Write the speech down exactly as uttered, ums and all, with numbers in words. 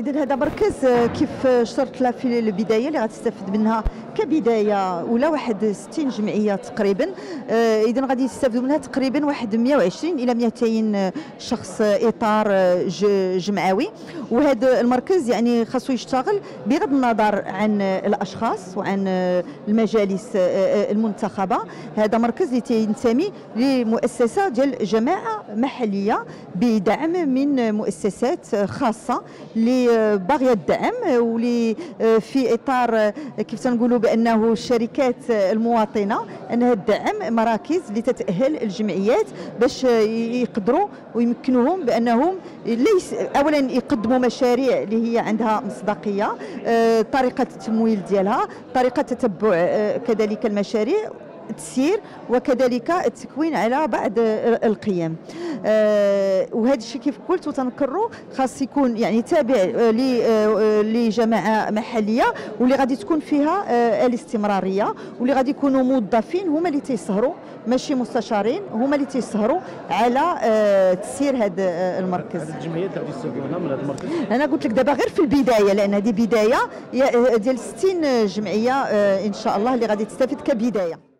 اذا هذا مركز كيف شرت له في البدايه اللي غتستافد منها كبدايه ولا واحد ستين جمعيه تقريبا. اذا غادي يستافدوا منها تقريبا واحد مئة وعشرين الى مئتين شخص اطار جمعوي. وهذا المركز يعني خاصو يشتغل بغض النظر عن الاشخاص وعن المجالس المنتخبه. هذا مركز اللي تينتمي لمؤسسه ديال جماعه محليه بدعم من مؤسسات خاصه اللي باغيه الدعم واللي في اطار كيف تنقولوا بانه الشركات المواطنه انها تدعم مراكز اللي تتاهل الجمعيات باش يقدروا ويمكنوهم بانهم ليس اولا يقدموا مشاريع اللي هي عندها مصداقيه، طريقه التمويل ديالها، طريقه تتبع كذلك المشاريع، التسيير، وكذلك التكوين على بعض القيم. آه وهذا الشيء كيف قلت وتنكروا خاص يكون يعني تابع لجماعه محليه واللي غادي تكون فيها آه الاستمراريه، واللي غادي يكونوا موظفين هما اللي تيسهروا ماشي مستشارين، هما اللي تيسهروا على آه تسيير هذا المركز. هذه الجمعيات اللي غادي يستافدوا من هذا المركز انا قلت لك دابا غير في البدايه، لان هذه بدايه ديال ستين جمعيه آه ان شاء الله اللي غادي تستافد كبدايه.